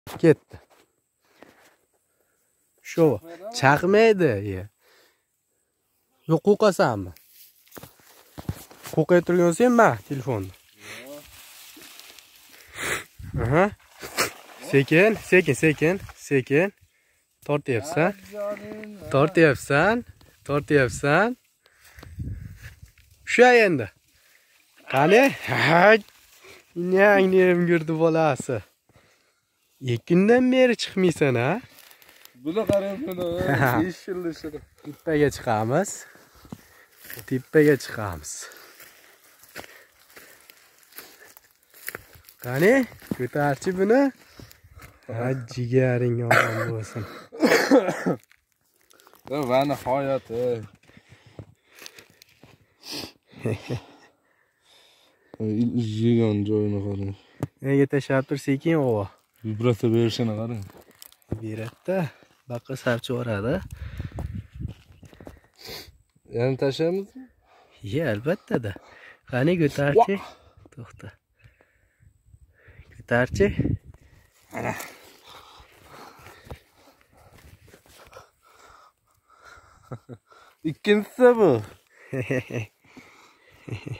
Ketdi. Shu. Chaqmaydi. Yo'q, qo'qasanmi? Qo'qay turgansenmi telefonni? Aha. Sekin. Tortyapsan. Shu endi. Qani? Inyangni yurdi bolasi. 2 kundan beri chiqmaysan, ha? Buni qarang, buni. 5 yil ishida. Tepaga chiqamiz. Qani? Ko'tarchi buni. Jigaring omon bo'lsin. Va nihoyati. Yegan joyini qarang. Nega tashlab tur sekin o'g'il. Vibratsiya berishini qarang. Beradi. Baqa sarchi o'radi. Yana tashlayapmizmi? Albatta-da. Qani ko'tarchi. To'xta. Ko'tarchi. Ana. Ikkinchisi bu.